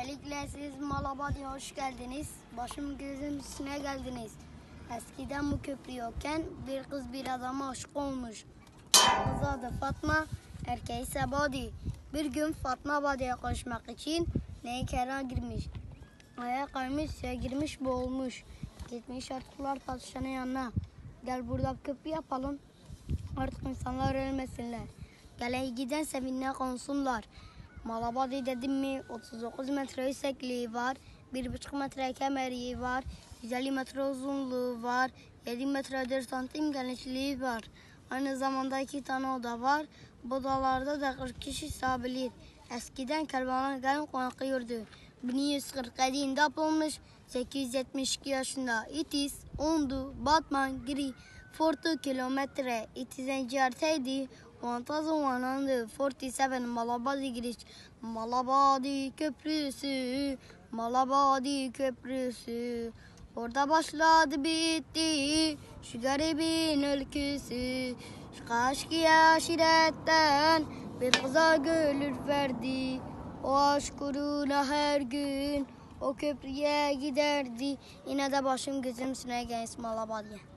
Öncelikle siz Malabadya hoş geldiniz. Başım gözüm üstüne geldiniz. Eskiden bu köprü yokken bir kız bir adama aşık olmuş. Kız adı Fatma, erkeği ise Badi. Bir gün Fatma Badi'ye koşmak için Neyker'a girmiş. Ayağa kaymış, suya girmiş, boğulmuş. Gitmiş artıklar padişahın yanına. Gel burada köprü yapalım. Artık insanlar ölmesinler. Gelen giden sevinle konsunlar. Malabadi dedim mi 39 metre yüksekliği var, 1,5 metre kemeri var, 150 metre uzunluğu var, 7 metre 4 santim genişliği var. Aynı zamanda 2 tane oda var. Bu odalarda da 40 kişi sığabilir. Eskiden kervanlar gelip konaklıyordu. 1147'de yapılmış, 872 yaşında. It is on the Batman Giri 40 kilometre. It is encerteydi. 1147 Malabadi giriş. Malabadi Köprüsü, Malabadi Köprüsü. Orada başladı bitti şu garibin ülküsü. Şu aşkı aşiretten bir kıza gönül verdi. O aşk uğruna her gün o köprüye giderdi. Yine de başım gözüm üstüne gelsin Malabadi'ye.